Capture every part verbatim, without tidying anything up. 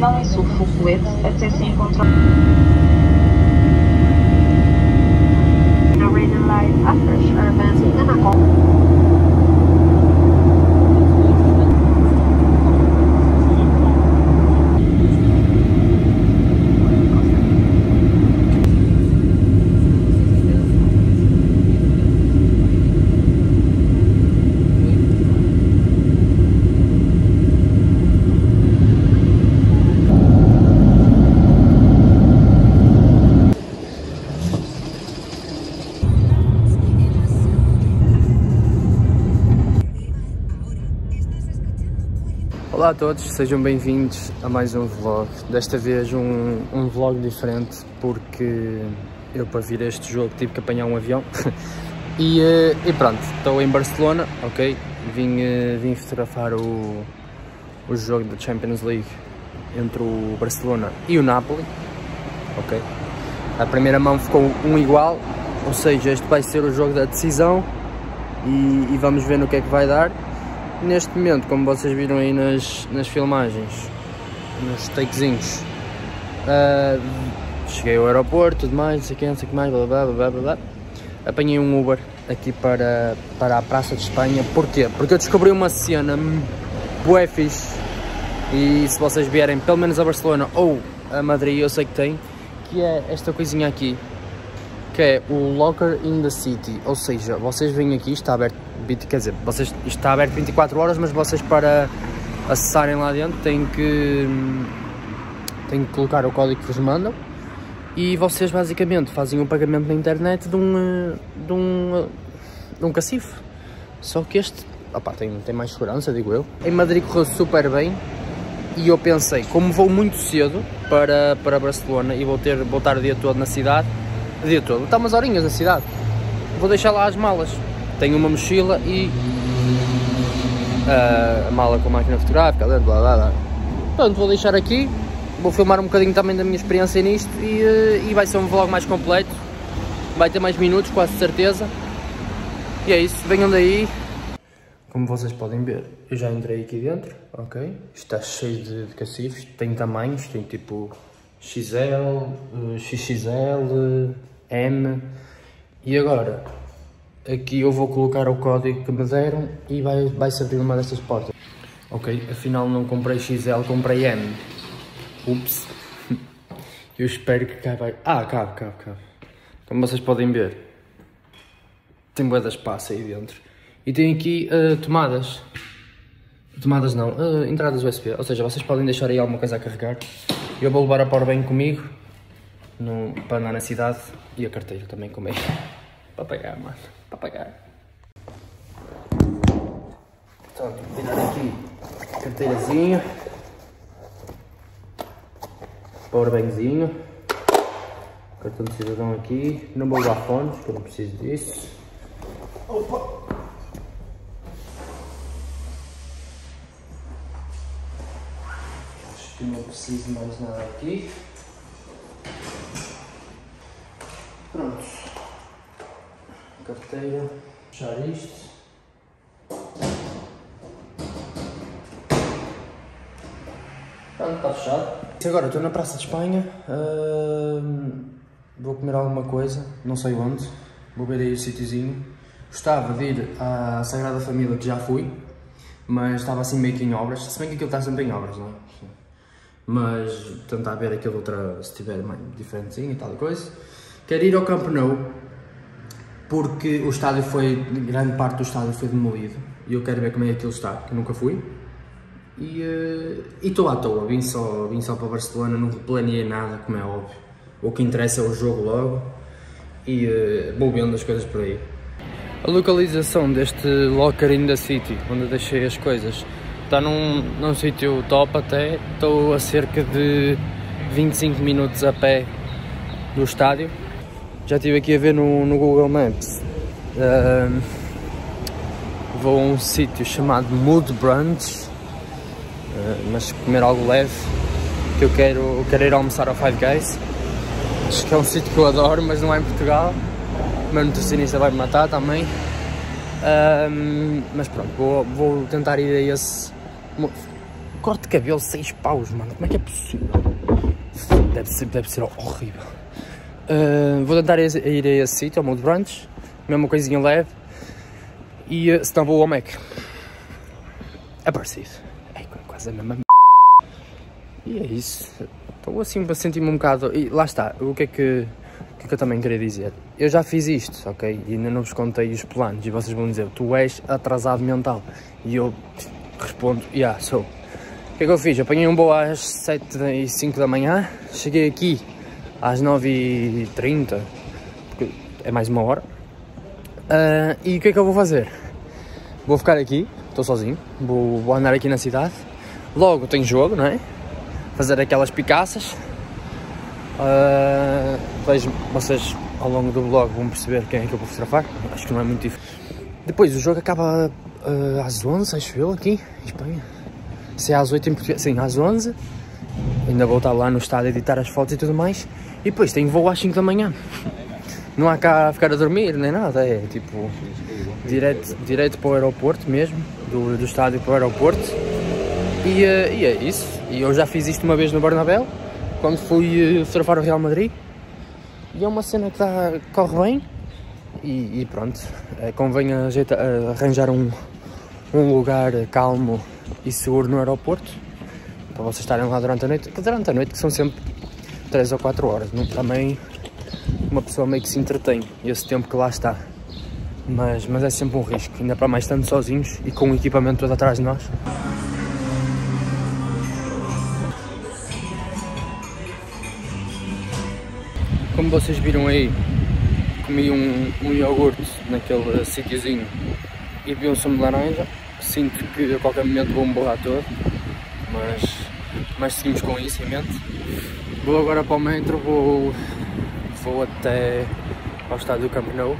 Telesul Fuglet, acesso encontra Arena Live, a Fresh Urban, Anacol. Olá a todos, sejam bem-vindos a mais um vlog. Desta vez um, um vlog diferente, porque eu para vir a este jogo tive que apanhar um avião. e, e pronto, estou em Barcelona, ok? Vim, vim fotografar o, o jogo da Champions League entre o Barcelona e o Napoli, ok? A primeira mão ficou um igual, ou seja, este vai ser o jogo da decisão e, e vamos ver no que é que vai dar. Neste momento, como vocês viram aí nas, nas filmagens, nos takezinhos, uh, cheguei ao aeroporto, tudo mais, não sei o que, não sei o que mais, blá blá blá blá blá. Apanhei um Uber aqui para, para a Praça de Espanha. Porquê? Porque eu descobri uma cena bué fixe, e se vocês vierem pelo menos a Barcelona ou a Madrid, eu sei que tem, que é esta coisinha aqui, que é o Locker in the City, ou seja, vocês vêm aqui, está aberto, quer dizer, vocês, isto está aberto vinte e quatro horas, mas vocês para acessarem lá dentro têm que, têm que colocar o código que vos mandam, e vocês basicamente fazem um pagamento na internet de um, de um, de um cacifre, só que este, opa, tem, tem mais segurança, digo eu. Em Madrid correu super bem, e eu pensei, como vou muito cedo para, para Barcelona e vou, ter, vou estar o dia todo na cidade, o dia todo, está umas horinhas na cidade, vou deixar lá as malas. Tenho uma mochila e uh, a mala com a máquina fotográfica, blá blá blá. Pronto, vou deixar aqui, vou filmar um bocadinho também da minha experiência nisto e, uh, e vai ser um vlog mais completo, vai ter mais minutos, quase certeza. E é isso, venham daí. Como vocês podem ver, eu já entrei aqui dentro, ok? Isto está cheio de, de cacifes, tem tamanhos, tem tipo X L, X X L, M, e agora aqui eu vou colocar o código que me deram e vai, vai se abrir uma destas portas. Ok, afinal não comprei X L, comprei M. Ups. Eu espero que cabe. Ah, cabe, cabe, cabe. Como vocês podem ver, tem bué de espaço aí dentro. E tem aqui uh, tomadas. Tomadas não, uh, entradas U S B. Ou seja, vocês podem deixar aí alguma coisa a carregar. Eu vou levar a powerbank comigo no, para andar na cidade, e a carteira também comigo. Para pagar, mano. Para pagar. Então, tirar aqui a carteirazinha. Powerbankzinho. Cartão de cidadão aqui. Não vou levar fones, que eu não preciso disso. Opa! Acho que não preciso mais nada aqui. Pronto. Carteira. Fechar isto. Pronto, está fechado. Agora estou na Praça de Espanha. Uh, vou comer alguma coisa, não sei onde. Vou ver aí o sítiozinho. Gostava de ir à Sagrada Família, que já fui, mas estava assim meio que em obras. Se bem que aquilo está sempre em obras, não é? Mas tentar ver aquilo outra, se tiver mais diferentezinho e tal coisa. Quero ir ao Camp Nou, porque o estádio foi, grande parte do estádio foi demolido, e eu quero ver como é que aquilo está, que eu nunca fui. E estou à toa, vim só, vim só para Barcelona, não planeei nada, como é óbvio. O que interessa é o jogo logo, e uh, vou vendo as coisas por aí. A localização deste Locker in the City, onde eu deixei as coisas, está num, num sítio top até. Estou a cerca de vinte e cinco minutos a pé do estádio. Já estive aqui a ver no, no Google Maps. Uh, vou a um sítio chamado Mood Brunch, uh, mas comer algo leve, que eu quero, eu quero ir almoçar ao Five Guys. Acho que é um sítio que eu adoro, mas não é em Portugal. O meu nutricionista vai me matar também. Uh, mas pronto, vou, vou tentar ir a esse Corte de cabelo, seis paus, mano. Como é que é possível? Deve ser, deve ser horrível. Uh, vou tentar ir a esse sítio, ao Mood Brunch. Mesma coisinha leve. E uh, se não vou ao Mac. É parecido. É quase a mesma m... E é isso. Estou assim para sentir-me um bocado... E lá está. O que é que... O que é que eu também queria dizer? Eu já fiz isto, ok? E ainda não vos contei os planos. E vocês vão dizer, tu és atrasado mental. E eu respondo, yeah, sou. O que é que eu fiz? Apanhei um voo às sete e cinco da manhã, cheguei aqui às nove e trinta, porque é mais uma hora. Uh, e o que é que eu vou fazer? Vou ficar aqui, estou sozinho, vou, vou andar aqui na cidade. Logo tenho jogo, não é? Fazer aquelas picaças. Uh, vejo, vocês ao longo do vlog vão perceber quem é que eu vou fotografar. Acho que não é muito difícil. Depois o jogo acaba uh, às onze, acho eu, aqui em Espanha. Se é às oito em Portugal, sim, às onze. Ainda vou estar lá no estádio a editar as fotos e tudo mais. E depois tenho voo às cinco da manhã. Não há cá a ficar a dormir nem nada, é tipo direto, direto para o aeroporto mesmo, do, do estádio para o aeroporto. E, uh, e é isso. E eu já fiz isto uma vez no Bernabéu, quando fui uh, fotografar o Real Madrid. E é uma cena que dá, corre bem. E, e pronto, é, convém ajeita, uh, arranjar um, um lugar calmo e seguro no aeroporto, para vocês estarem lá durante a noite, que durante a noite que são sempre três ou quatro horas, não? Também uma pessoa meio que se entretém, esse tempo que lá está, mas, mas é sempre um risco, ainda para mais estando sozinhos e com o equipamento todo atrás de nós. Como vocês viram aí, comi um, um iogurte naquele sítiozinho e bebi um sumo de laranja. Sinto que a qualquer momento vou-me borrar todo, mas, mas seguimos com isso em mente. Vou agora para o metro, vou, vou até ao estádio do Camp Nou.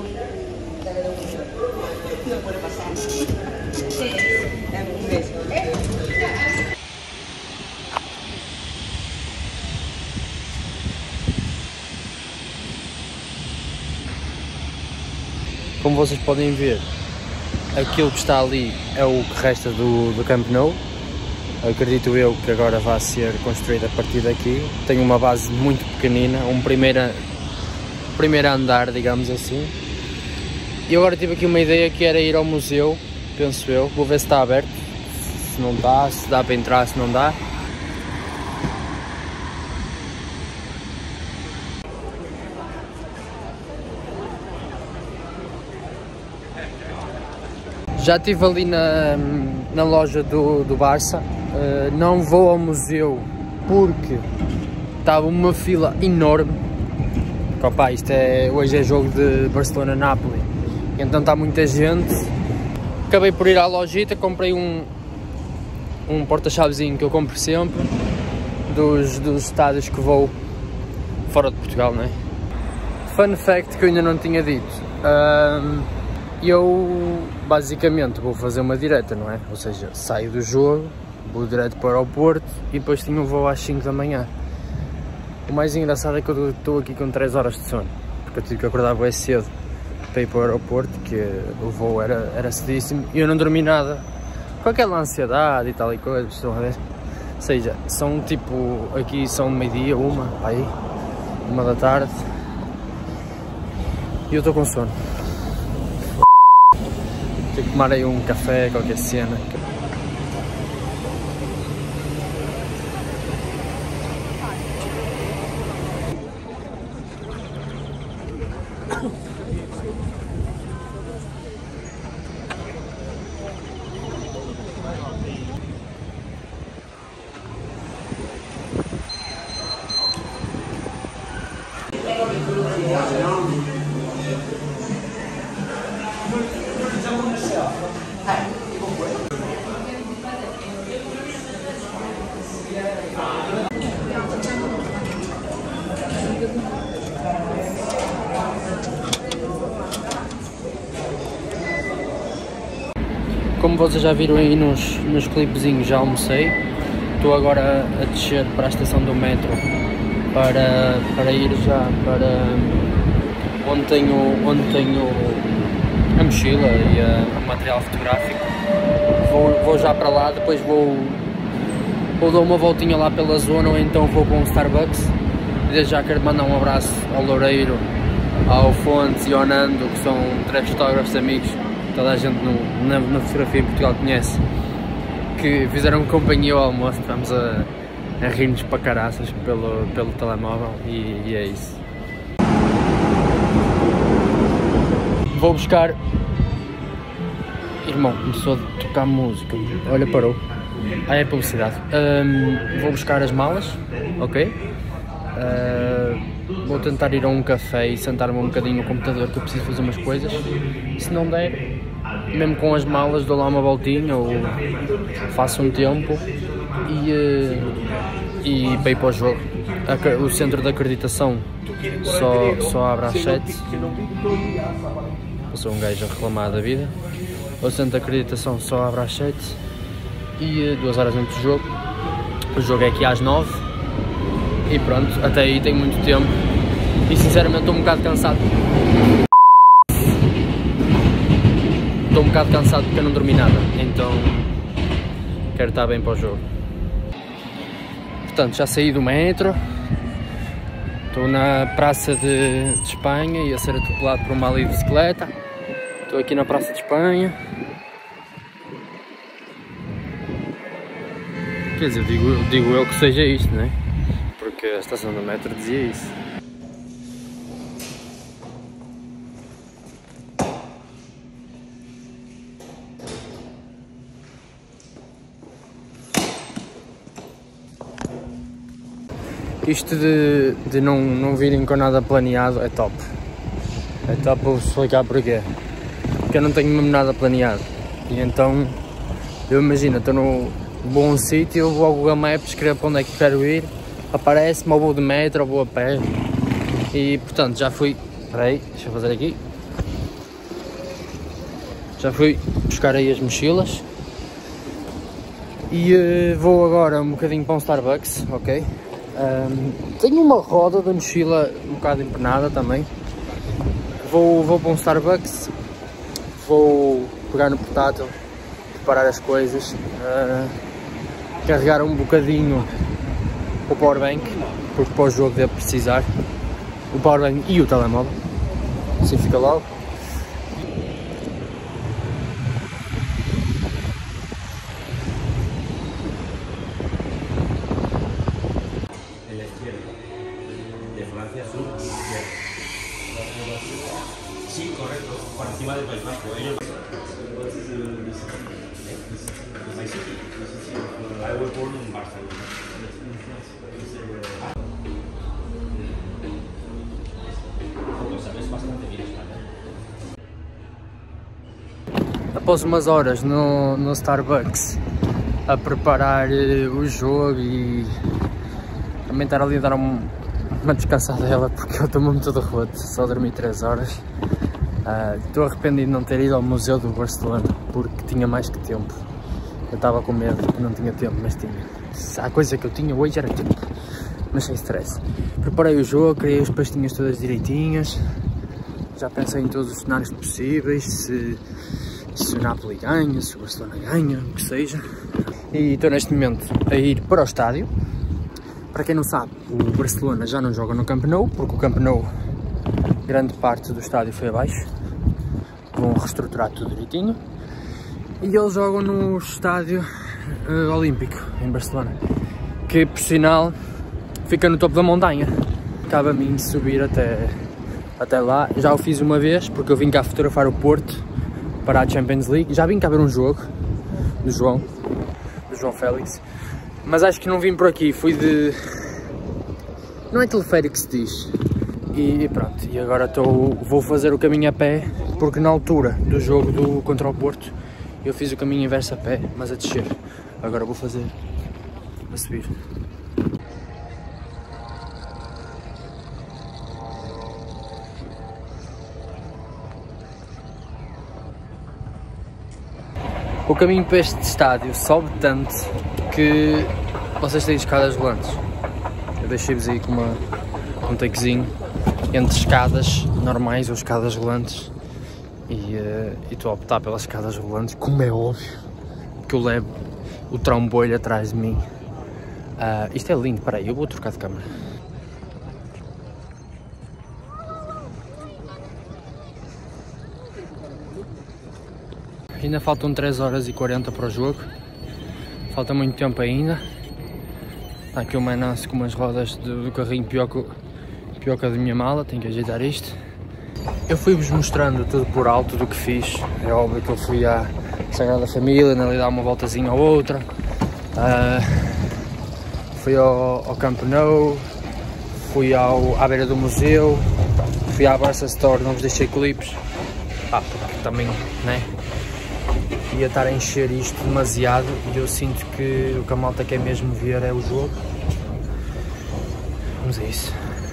Como vocês podem ver, aquilo que está ali é o que resta do, do Camp Nou. Acredito eu que agora vai ser construído a partir daqui. Tem uma base muito pequenina, um primeiro, primeiro andar, digamos assim. E agora tive aqui uma ideia que era ir ao museu, penso eu. Vou ver se está aberto, se não está, se dá para entrar, se não dá. Já estive ali na, na loja do, do Barça, uh, não vou ao museu porque estava uma fila enorme. Opa, isto é, hoje é jogo de Barcelona-Nápoles, então está muita gente. Acabei por ir à lojita, comprei um, um porta-chavezinho que eu compro sempre, dos, dos estádios que vou fora de Portugal, não é? Fun fact que eu ainda não tinha dito. Um, Eu basicamente vou fazer uma direta, não é? Ou seja, saio do jogo, vou direto para o aeroporto e depois tenho um voo às cinco da manhã. O mais engraçado é que eu estou aqui com três horas de sono, porque eu tive que acordar bem cedo para ir para o aeroporto, que o voo era, era cedíssimo e eu não dormi nada, com aquela ansiedade e tal e coisa, estão a ver? Ou seja, são tipo, aqui são meio-dia, uma, aí, uma da tarde e eu estou com sono. Tenho que tomar aí um café, qualquer cena. Como vocês já viram aí nos, nos clipezinhos, já almocei. Estou agora a descer para a estação do metro para, para ir já para onde tenho, onde tenho a mochila e a, o material fotográfico. Vou, vou já para lá, depois vou, ou dou uma voltinha lá pela zona, ou então vou para um Starbucks. Desde já quero mandar um abraço ao Loureiro, ao Fontes e ao Nando, que são três fotógrafos amigos, toda a gente no, na, na fotografia em Portugal conhece, que fizeram companhia ao almoço. Estamos a, a rir-nos para caraças pelo, pelo telemóvel e, e é isso. Vou buscar... Irmão, começou a tocar música. Olha, parou. Ah, é publicidade. Um, vou buscar as malas, ok? Uh, vou tentar ir a um café e sentar-me um bocadinho no computador, que eu preciso fazer umas coisas. Se não der, mesmo com as malas, dou lá uma voltinha ou faço um tempo e, uh, e para ir para o jogo. O centro de acreditação só, só abre às sete. Eu sou um gajo a reclamar da vida. O centro de acreditação só abre às sete e uh, duas horas antes do jogo. O jogo é aqui às nove e pronto, até aí tem muito tempo e sinceramente estou um bocado cansado. Estou um bocado cansado porque eu não dormi nada, então quero estar bem para o jogo. Portanto, já saí do metro, estou na Praça de, de Espanha e a ser atropelado por uma ali de bicicleta. Estou aqui na Praça de Espanha. Quer dizer, digo, digo eu que seja isto, não é? Porque a estação do metro dizia isso. Isto de, de não, não virem com nada planeado é top. É top, vou explicar porquê. Porque eu não tenho mesmo nada planeado. E então, eu imagino, estou no bom sítio, vou ao Google Maps, escrevo para onde é que quero ir, aparece-me, ou vou de metro, ou vou a pé. E portanto, já fui... Espera aí, deixa eu fazer aqui. Já fui buscar aí as mochilas. E uh, vou agora um bocadinho para um Starbucks, ok? Um, tenho uma roda da mochila um bocado empenada também. Vou, vou para um Starbucks, vou pegar no portátil, preparar as coisas, uh, carregar um bocadinho o powerbank, porque para o jogo devo precisar o powerbank e o telemóvel, assim fica logo. Sí, correcto, por encima del País Vasco. Ellos... I was born in Barcelona. Lo sabes bastante bien España. Após umas horas no, no Starbucks a preparar uh, o jogo e também estar ali a dar um, uma descansada dela, porque eu estou mesmo todo roto, só dormi três horas. Estou uh, arrependido de não ter ido ao Museu do Barcelona, porque tinha mais que tempo. Eu estava com medo que não tinha tempo, mas tinha. A coisa que eu tinha hoje era tempo, mas sem stress. Preparei o jogo, criei as pastinhas todas direitinhas, já pensei em todos os cenários possíveis, se, se o Napoli ganha, se o Barcelona ganha, o que seja. E estou neste momento a ir para o estádio. Para quem não sabe, o Barcelona já não joga no Camp Nou, porque o Camp Nou, grande parte do estádio foi abaixo. Vão reestruturar tudo direitinho. E eles jogam no estádio uh, Olímpico, em Barcelona, que por sinal fica no topo da montanha. Cabe a mim subir até, até lá. Já o fiz uma vez, porque eu vim cá fotografar o Porto para a Champions League. Já vim cá ver um jogo do João, do João Félix. Mas acho que não vim por aqui, fui de... Não é teleférico que se diz. E pronto, e agora tô, vou fazer o caminho a pé, porque na altura do jogo do, contra o Porto eu fiz o caminho inverso a pé, mas a descer. Agora vou fazer a subir. O caminho para este estádio sobe tanto que vocês têm escadas rolantes. Eu deixei-vos aí com uma, um takezinho entre escadas normais ou escadas rolantes e uh, estou a optar pelas escadas rolantes, como é óbvio, que eu levo o trambolho atrás de mim Uh, isto é lindo, peraí, eu vou trocar de câmera. Ainda faltam três horas e quarenta para o jogo, falta muito tempo ainda. Está aqui o Manance com umas rodas do, do carrinho pior que, pior que a da minha mala, tenho que ajeitar isto. Eu fui-vos mostrando tudo por alto do que fiz, é óbvio que eu fui à Sagrada Família, ali dar uma voltazinha ou outra, uh, fui ao, ao Camp Nou, fui ao, à beira do museu, fui à Barça Store, não vos deixei clipes, ah, porque também, né? Ia estar a encher isto demasiado e eu sinto que o que a malta quer mesmo ver é o jogo. Vamos a isso.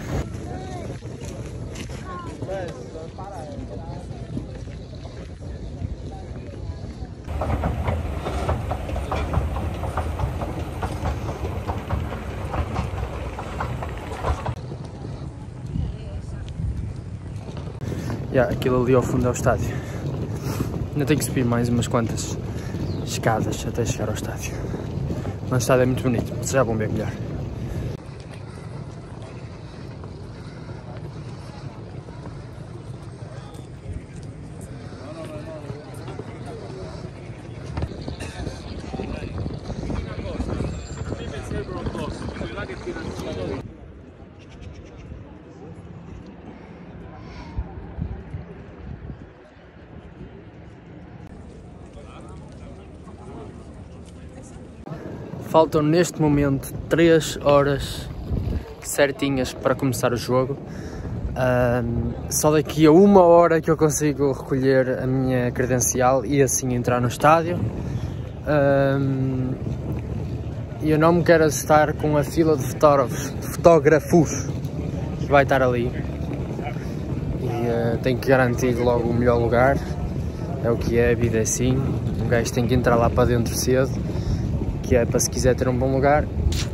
Yeah, aquilo ali ao fundo é o estádio. Ainda tenho que subir mais umas quantas escadas até chegar ao estádio. Mas o estádio é muito bonito, vocês já vão ver melhor. Faltam neste momento três horas certinhas para começar o jogo. Um, só daqui a uma hora que eu consigo recolher a minha credencial e assim entrar no estádio. Um, e eu não me quero assustar com a fila de fotógrafos, de fotógrafos que vai estar ali. E uh, tenho que garantir logo o melhor lugar. É o que é, a vida é assim. Um gajo tem que entrar lá para dentro cedo, que é para se quiser ter um bom lugar.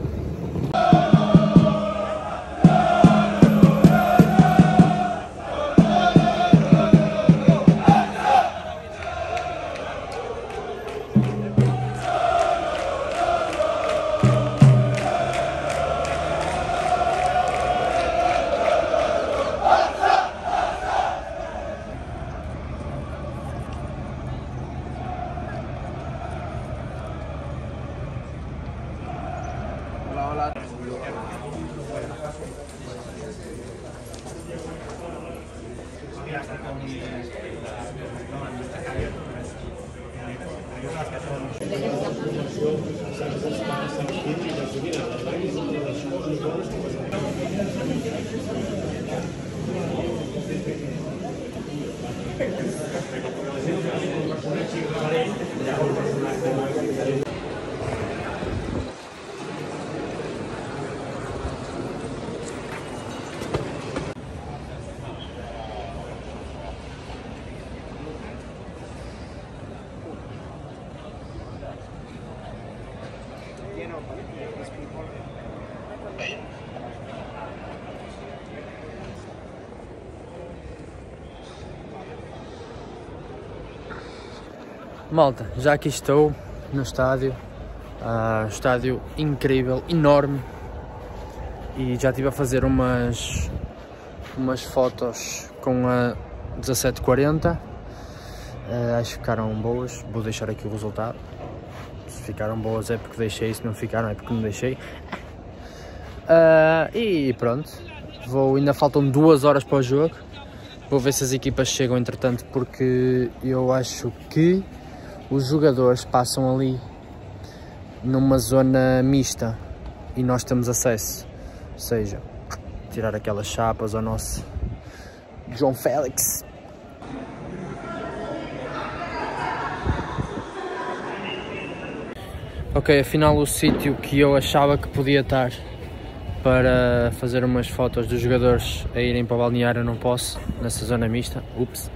Malta, já aqui estou no estádio, uh, estádio incrível, enorme, e já estive a fazer umas, umas fotos com a dezassete quarenta, uh, acho que ficaram boas, vou deixar aqui o resultado, se ficaram boas é porque deixei, se não ficaram é porque não deixei, uh, e pronto, vou, ainda faltam duas horas para o jogo, vou ver se as equipas chegam entretanto, porque eu acho que os jogadores passam ali numa zona mista e nós temos acesso, ou seja, tirar aquelas chapas ao nosso João Félix. Ok, afinal o sítio que eu achava que podia estar para fazer umas fotos dos jogadores a irem para o balneário não posso, nessa zona mista, ups.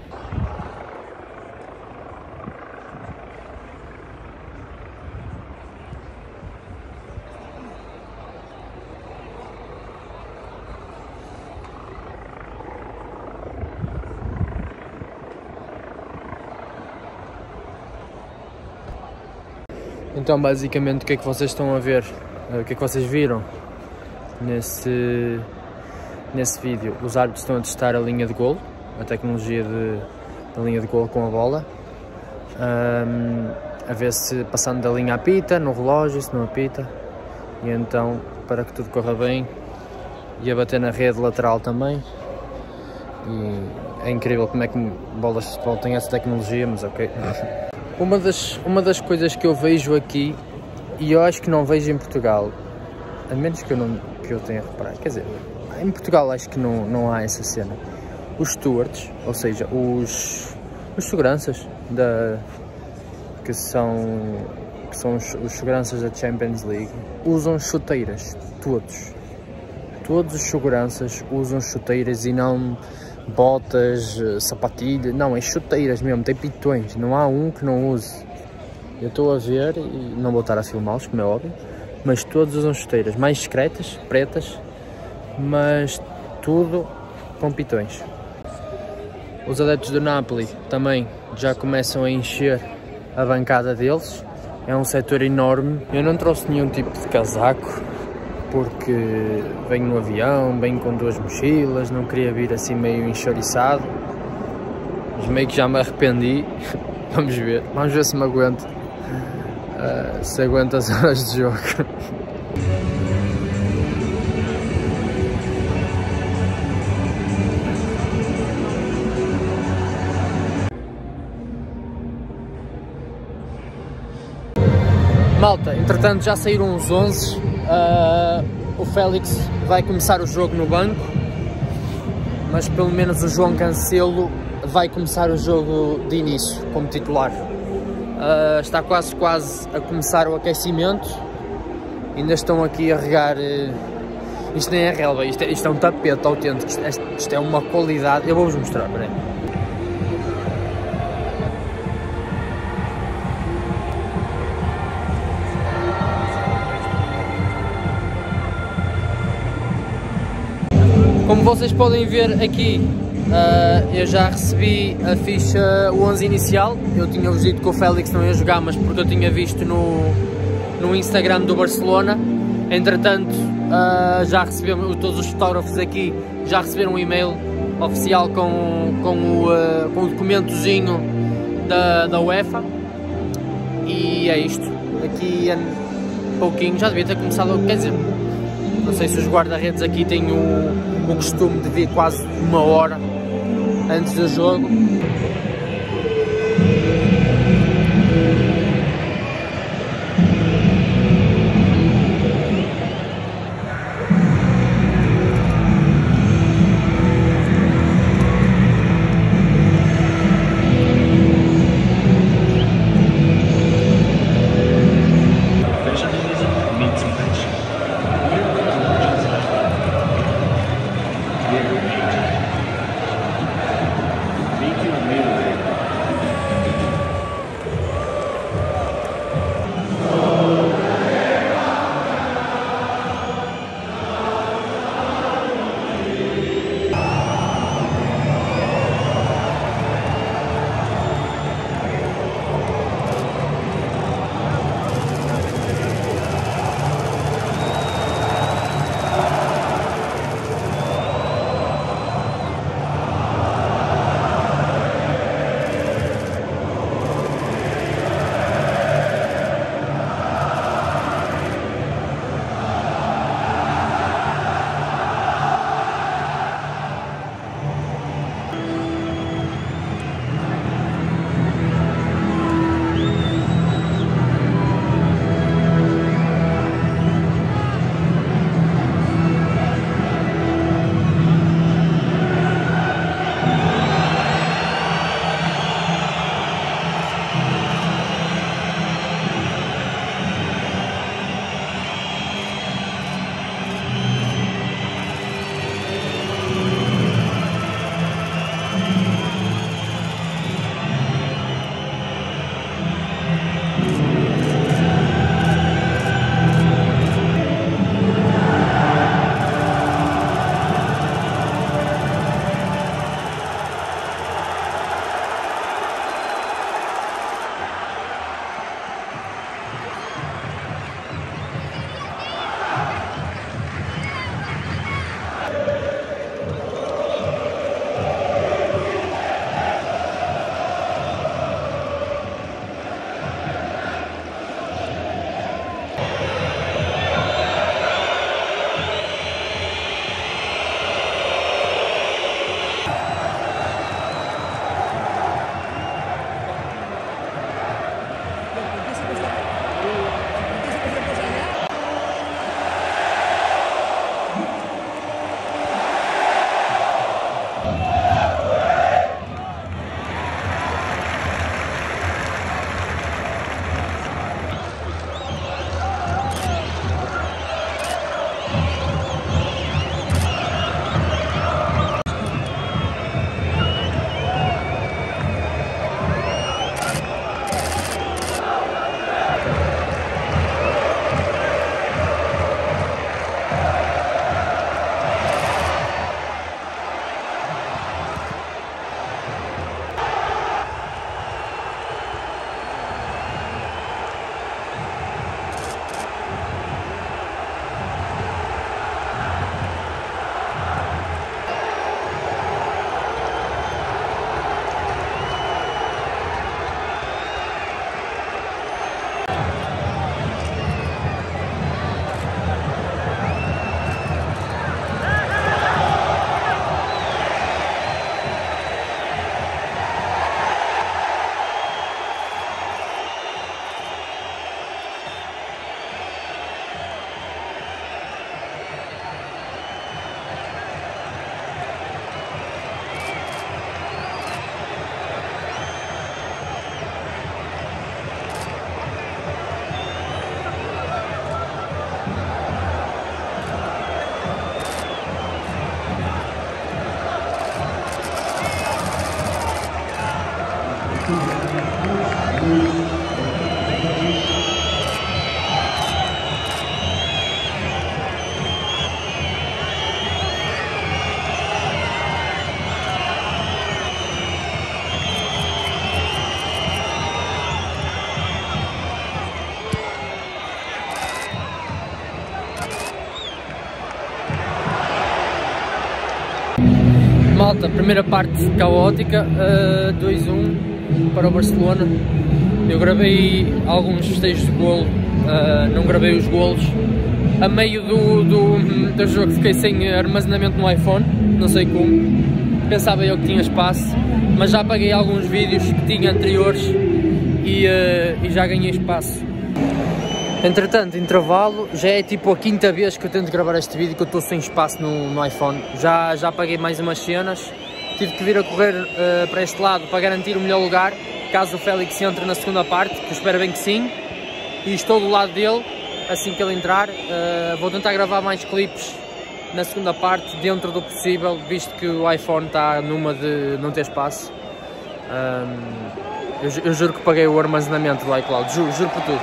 Então basicamente o que é que vocês estão a ver Uh, o que é que vocês viram nesse, nesse vídeo? Os árbitros estão a testar a linha de golo, a tecnologia de, da linha de golo com a bola, um, a ver se passando da linha apita, no relógio, se não apita, e então, para que tudo corra bem, ia bater na rede lateral também. E é incrível como é que bolas de futebol têm essa tecnologia, mas ok. Uma das, uma das coisas que eu vejo aqui, e eu acho que não vejo em Portugal, a menos que eu, não, que eu tenha reparado, quer dizer, em Portugal acho que não, não há essa cena. Os stewards, ou seja, os, os seguranças, da, que são, que são os, os seguranças da Champions League, usam chuteiras, todos. Todos os seguranças usam chuteiras e não botas, sapatilhas, não, é chuteiras mesmo, tem pitões, não há um que não use. Eu estou a ver, e não vou estar a filmá-los, como é óbvio, mas todos usam chuteiras, mais discretas, pretas, mas tudo com pitões. Os adeptos do Napoli também já começam a encher a bancada deles, é um setor enorme. Eu não trouxe nenhum tipo de casaco, porque venho no avião, venho com duas mochilas, não queria vir assim meio enxoriçado, mas meio que já me arrependi. Vamos ver, vamos ver se me aguento, uh, se aguento as horas de jogo. Malta, entretanto já saíram os onze, uh, o Félix vai começar o jogo no banco, mas pelo menos o João Cancelo vai começar o jogo de início como titular. Uh, está quase quase a começar o aquecimento, ainda estão aqui a regar, uh, isto nem é relva, isto é, isto é um tapete autêntico, isto, isto é uma qualidade, eu vou-vos mostrar, peraí. Como vocês podem ver aqui, uh, eu já recebi a ficha onze inicial. Eu tinha-vos dito que o Félix não ia jogar, mas porque eu tinha visto no, no Instagram do Barcelona. Entretanto, uh, já recebemos, todos os fotógrafos aqui já receberam um e-mail oficial com, com, o, uh, com o documentozinho da, da UEFA. E é isto. Aqui um pouquinho, já devia ter começado, quer dizer, não sei se os guarda-redes aqui têm o, o costume de vir quase uma hora antes do jogo. malta, primeira parte caótica, uh, dois a um para o Barcelona. Eu gravei alguns festejos de golo, uh, não gravei os golos. A meio do, do, do jogo fiquei sem armazenamento no iPhone, não sei como. Pensava eu que tinha espaço, mas já apaguei alguns vídeos que tinha anteriores e, uh, e já ganhei espaço. Entretanto, intervalo, já é tipo a quinta vez que eu tento gravar este vídeo que eu estou sem espaço no, no iPhone. Já, já apaguei mais umas cenas, tive que vir a correr uh, para este lado para garantir o melhor lugar, caso o Félix entre na segunda parte, que eu espero bem que sim. E estou do lado dele, assim que ele entrar. Uh, vou tentar gravar mais clipes na segunda parte, dentro do possível, visto que o iPhone está numa de não ter espaço. Um, eu, eu juro que paguei o armazenamento do iCloud, juro, juro por tudo.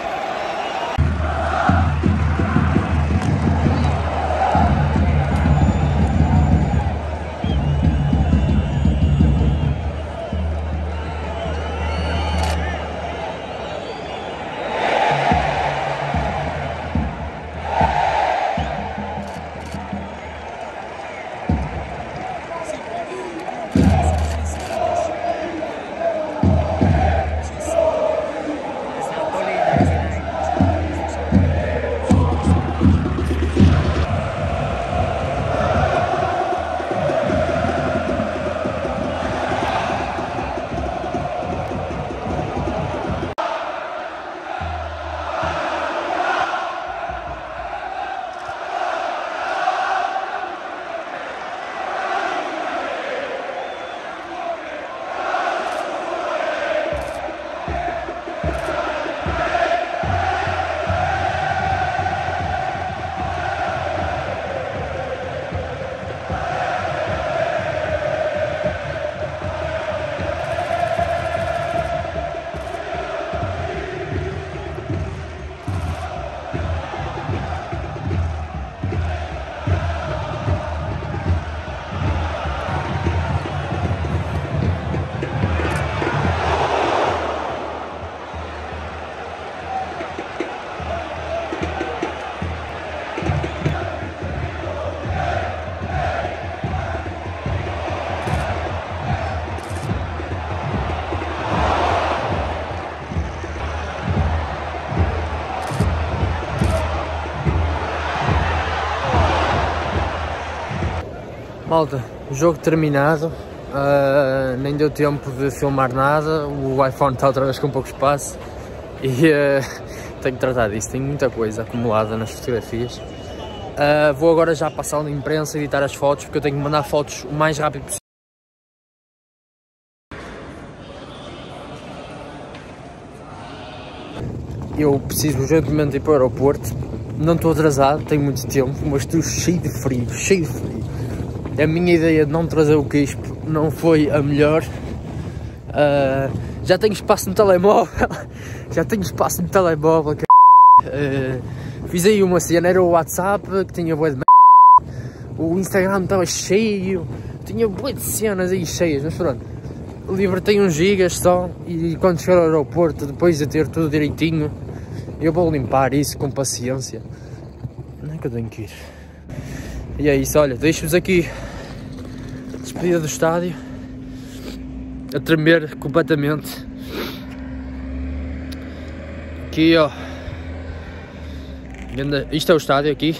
Malta, o jogo terminado, uh, nem deu tempo de filmar nada, o iPhone está outra vez com pouco espaço e uh, tenho que tratar disso, tenho muita coisa acumulada nas fotografias. Uh, vou agora já passar na imprensa e editar as fotos, porque eu tenho que mandar fotos o mais rápido possível. Eu preciso urgentemente ir para o aeroporto, não estou atrasado, tenho muito tempo, mas estou cheio de frio, cheio de frio. A minha ideia de não trazer o quispo não foi a melhor. Uh, já tenho espaço no telemóvel, já tenho espaço no telemóvel. Uh, fiz aí uma cena, era o WhatsApp que tinha bué de merda, o Instagram estava cheio, tinha bué de cenas aí cheias, mas pronto. Libertei uns gigas só e quando chegar ao aeroporto, depois de ter tudo direitinho, eu vou limpar isso com paciência. Não é que eu tenho que ir. E é isso, olha, deixo-vos aqui despedida do estádio, a tremer completamente. Aqui, ó, isto é o estádio aqui,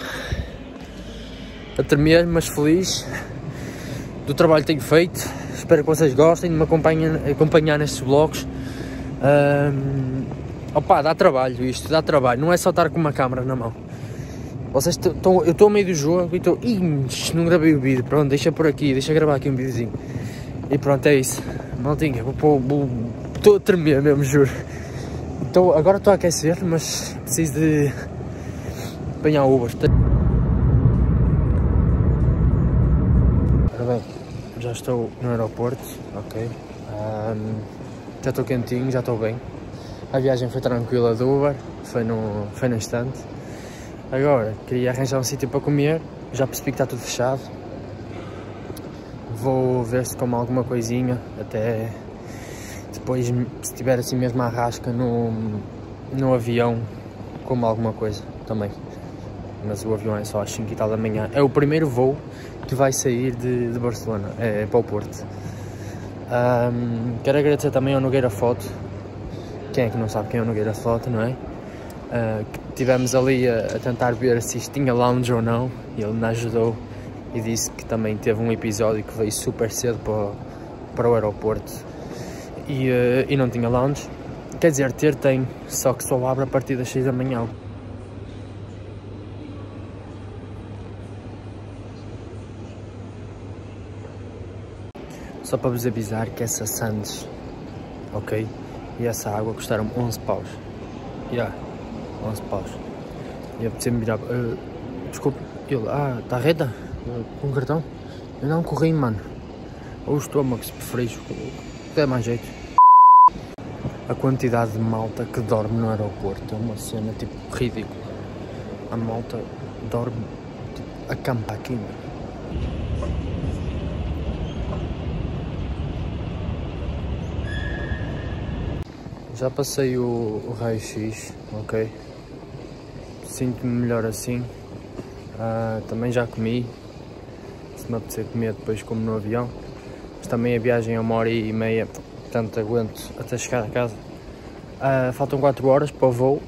a tremer, mas feliz do trabalho que tenho feito. Espero que vocês gostem de me acompanhar, acompanhar nestes vlogs. Um, opa, dá trabalho isto, dá trabalho, não é só estar com uma câmera na mão. Vocês estão, eu estou ao meio do jogo e estou, não gravei o vídeo, pronto, deixa por aqui, deixa gravar aqui um videozinho. E pronto, é isso, maltinha, estou a tremer mesmo, juro. Então, agora estou a aquecer, mas preciso de apanhar o Uber. Ora bem, já estou no aeroporto, ok, um, já estou quentinho, já estou bem. A viagem foi tranquila do Uber, foi no, foi no instante. Agora, queria arranjar um sítio para comer, já percebi que está tudo fechado. Vou ver se como alguma coisinha, até depois, se tiver assim mesmo a rasca no, no avião, como alguma coisa também. mas o avião é só às cinco e tal da manhã. É o primeiro voo que vai sair de, de Barcelona, é, é para o Porto. Um, quero agradecer também ao Nogueira Foto. Quem é que não sabe quem é o Nogueira Foto, não é? Uh, que tivemos ali a, a tentar ver se isto tinha lounge ou não, e ele nos ajudou e disse que também teve um episódio que veio super cedo para o, para o aeroporto e, uh, e não tinha lounge. Quer dizer, ter tem, só que só abre a partir das seis da manhã. Só para vos avisar que essa Sands, ok, e essa água custaram onze paus. Yeah, onze paus. E eu preciso me virar. Uh, desculpe, ele, ah, está reta? Uh, com um cartão? Eu não corri, mano. Ou o estômago, se preferis. Dá mais jeito. A quantidade de malta que dorme no aeroporto é uma cena tipo ridícula. A malta dorme, tipo, acampa aqui. Já passei o, o raio-x, ok? Sinto-me melhor assim. Uh, também já comi. Se me apetecer comer depois como no avião. Mas também a viagem é uma hora e meia, portanto aguento até chegar a casa. Uh, faltam quatro horas para o voo.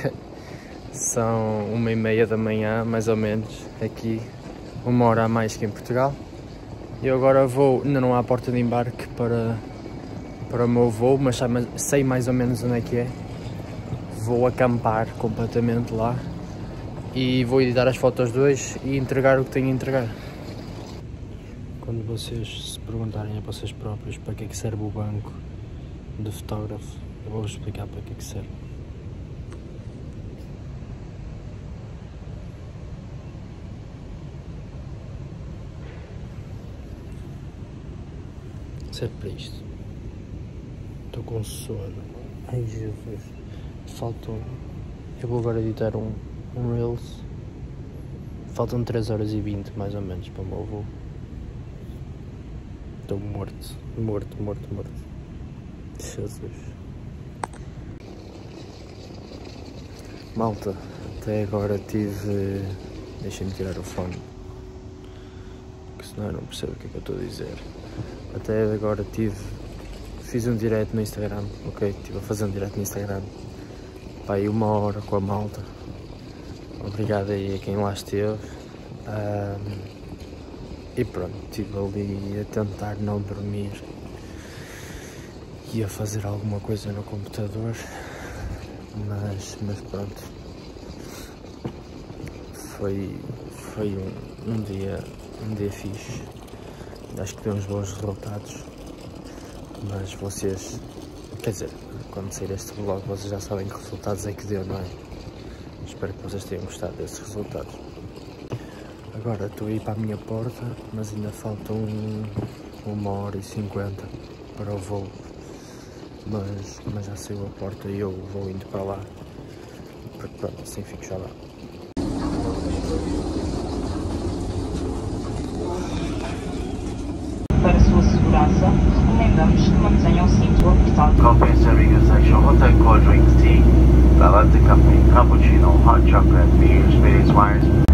São uma e meia da manhã, mais ou menos, aqui. Uma hora a mais que em Portugal. E eu agora vou, ainda não há porta de embarque para... para o meu voo, mas sei mais ou menos onde é que é. Vou acampar completamente lá e vou editar as fotos dois e entregar o que tenho a entregar. Quando vocês se perguntarem a vocês próprios para que é que serve o banco de fotógrafo, eu vou explicar para que é que serve. Serve para isto. Estou com sono. Ai Jesus. Faltam. Eu vou agora editar um, um Reels. Faltam três horas e vinte mais ou menos para o meu voo. Estou morto. Morto, morto, morto. Jesus. Malta, até agora tive. Deixem-me tirar o fone. Porque senão eu não percebo o que é que eu estou a dizer. Até agora tive. Fiz um direto no Instagram, ok? Estive a fazer um direto no Instagram. Pá, aí uma hora com a malta. Obrigado aí a quem lá esteve. Um, e pronto, estive ali a tentar não dormir. E a fazer alguma coisa no computador. Mas, mas pronto. Foi, foi um, um dia, um dia fixe. Acho que deu uns bons resultados. Mas vocês, quer dizer, quando sair este vlog vocês já sabem que resultados é que deu, não é? Espero que vocês tenham gostado desses resultados. Agora estou a ir para a minha porta, mas ainda faltam uma hora e cinquenta para o voo. Mas, mas já saiu a porta e eu vou indo para lá. Porque pronto, assim fico já lá. Para sua segurança, recomendamos que mantenham o cinto apertado. Coffee serving a section, hot and cold drinks, tea, lavette, coffee, cappuccino, hot chocolate, beer, spirits, wines.